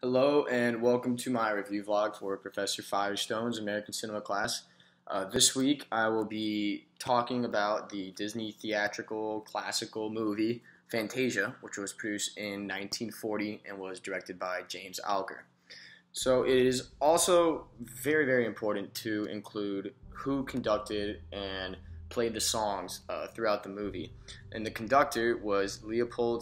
Hello and welcome to my review vlog for Professor Firestone's American Cinema class. This week I will be talking about the Disney theatrical classical movie Fantasia, which was produced in 1940 and was directed by James Alger. So it is also very important to include who conducted and played the songs throughout the movie. And the conductor was Leopold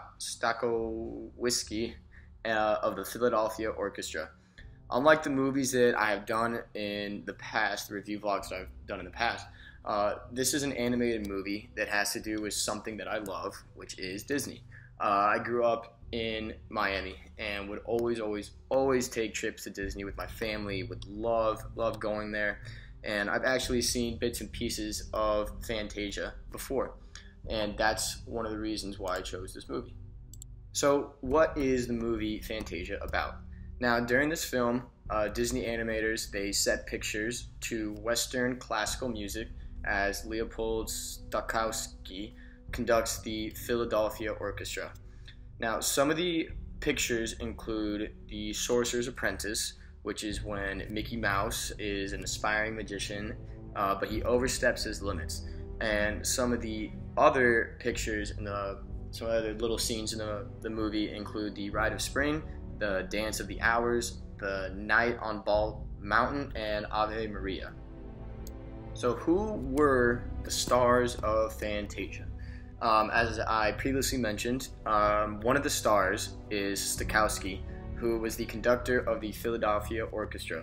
Stokowski of the Philadelphia Orchestra. Unlike the movies that I have done in the past, the review vlogs that I've done in the past, this is an animated movie that has to do with something that I love, which is Disney. I grew up in Miami and would always take trips to Disney with my family, would love going there. And I've actually seen bits and pieces of Fantasia before. And that's one of the reasons why I chose this movie. So what is the movie Fantasia about? Now, during this film, Disney animators, they set pictures to Western classical music as Leopold Stokowski conducts the Philadelphia Orchestra. Now, some of the pictures include The Sorcerer's Apprentice, which is when Mickey Mouse is an aspiring magician, but he oversteps his limits. And some of the other pictures in some other little scenes in the movie include the Ride of Spring, the Dance of the Hours, the Night on Bald Mountain, and Ave Maria. So who were the stars of Fantasia? As I previously mentioned, one of the stars is Stokowski, who was the conductor of the Philadelphia Orchestra,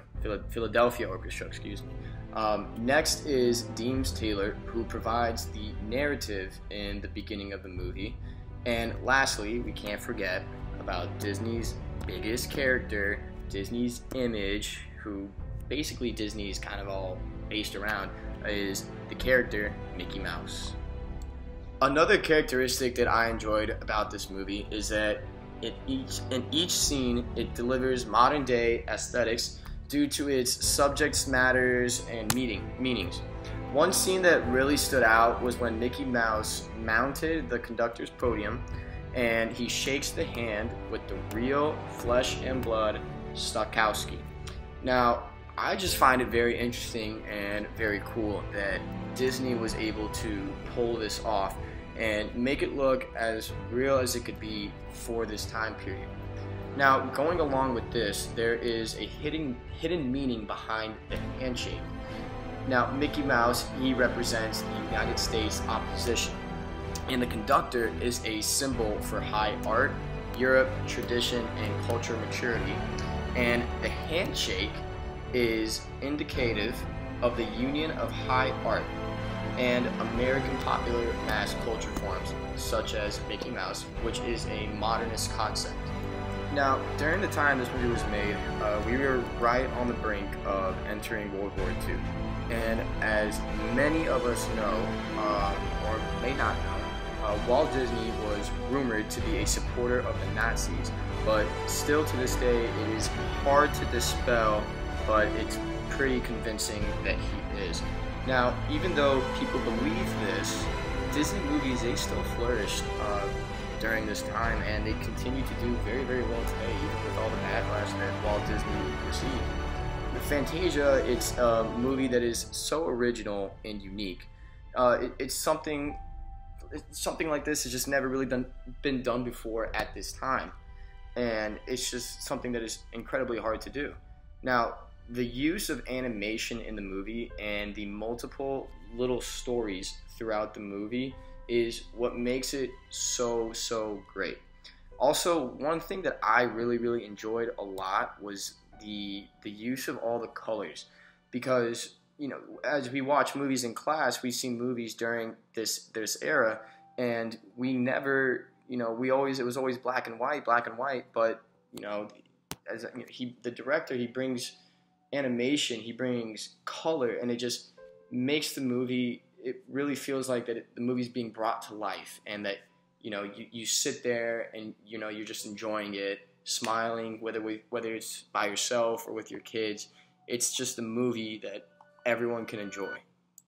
excuse me. Next is Deems Taylor, who provides the narrative in the beginning of the movie. And lastly, we can't forget about Disney's biggest character, Disney's image, who basically Disney is kind of all based around, is the character Mickey Mouse. Another characteristic that I enjoyed about this movie is that in each scene it delivers modern day aesthetics due to its subject matters and meanings. One scene that really stood out was when Mickey Mouse mounted the conductor's podium and he shakes the hand with the real flesh and blood Stokowski. Now, I just find it very interesting and very cool that Disney was able to pull this off and make it look as real as it could be for this time period. Now, going along with this, there is a hidden meaning behind the handshake. Now, Mickey Mouse, he represents the United States opposition, and the conductor is a symbol for high art, Europe, tradition, and cultural maturity, and the handshake is indicative of the union of high art and American popular mass culture forms, such as Mickey Mouse, which is a modernist concept. Now, during the time this movie was made, we were right on the brink of entering World War II. And as many of us know, or may not know, Walt Disney was rumored to be a supporter of the Nazis, but still to this day it is hard to dispel, but it's pretty convincing that he is. Now, even though people believe this, Disney movies, they still flourished during this time, and they continue to do very well today, even with all the backlash that Walt Disney received. Fantasia, it's a movie that is so original and unique. It's something like this has just never really been done before at this time, and it's just something that is incredibly hard to do. Now, the use of animation in the movie and the multiple little stories throughout the movie is what makes it so great. Also, one thing that I really enjoyed a lot was the use of all the colors, because as we watch movies in class, we've seen movies during this era, and we never, it was always black and white, but the director, he brings animation, he brings color, and it just makes the movie, it really feels like that the movie's being brought to life, and that you sit there and you're just enjoying it, smiling, whether it's by yourself or with your kids. It's just a movie that everyone can enjoy.